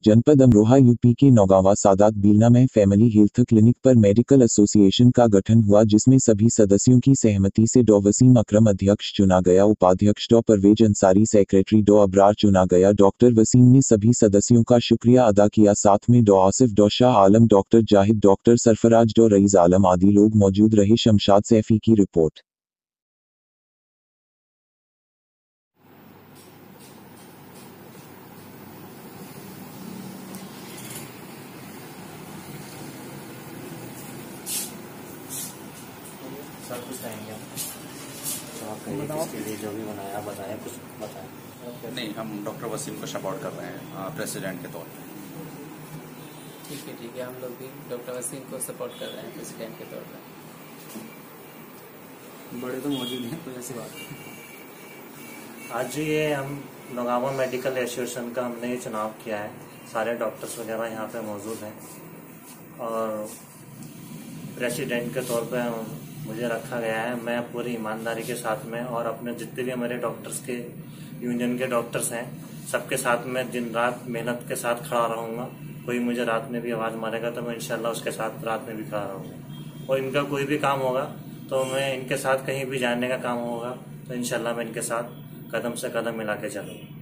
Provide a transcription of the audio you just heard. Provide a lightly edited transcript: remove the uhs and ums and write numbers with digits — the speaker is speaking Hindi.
जनपद अमरोहा यूपी के नौगांवा सादात बीलना में फैमिली हेल्थ क्लिनिक पर मेडिकल एसोसिएशन का गठन हुआ, जिसमें सभी सदस्यों की सहमति से डॉ वसीम अकरम अध्यक्ष चुना गया, उपाध्यक्ष डॉ परवेज अंसारी, सेक्रेटरी डॉ अबरार चुना गया। डॉक्टर वसीम ने सभी सदस्यों का शुक्रिया अदा किया, साथ में डॉ आसिफ, डॉ शाह आलम, डॉक्टर जाहिद, डॉक्टर सरफराज, डॉ रईस आलम आदि लोग मौजूद रहे। शमशाद सैफी की रिपोर्ट। सर कुछ कहेंगे तो आप कहिए किसके लिए जो भी बनाया बताएं, कुछ बताएं। नहीं, हम डॉक्टर वसीम को सपोर्ट कर रहे हैं प्रेसिडेंट के तौर पे। ठीक है, हम लोग भी डॉक्टर वसीम को सपोर्ट कर रहे हैं प्रेसिडेंट के तौर पे। बड़े तो मौजूद हैं, कोई ऐसी बात नहीं। आज ये हम नौगांवा मेडिकल एसोसिएशन का हमने ये चुनाव किया है। सारे डॉक्टर्स वगैरह यहाँ पे मौजूद हैं और प्रेसिडेंट के तौर पे मुझे रखा गया है। मैं पूरी ईमानदारी के साथ में और अपने जितने भी हमारे डॉक्टर्स के यूनियन के डॉक्टर्स हैं सबके साथ में दिन रात मेहनत के साथ खड़ा रहूँगा। कोई मुझे रात में भी आवाज़ मारेगा तो मैं इंशाल्लाह उसके साथ रात में भी खड़ा रहूँगा। और इनका कोई भी काम होगा तो मैं इनके साथ कहीं भी जाने का काम होगा तो इंशाल्लाह मैं इनके साथ कदम से कदम मिला के चलूँगा।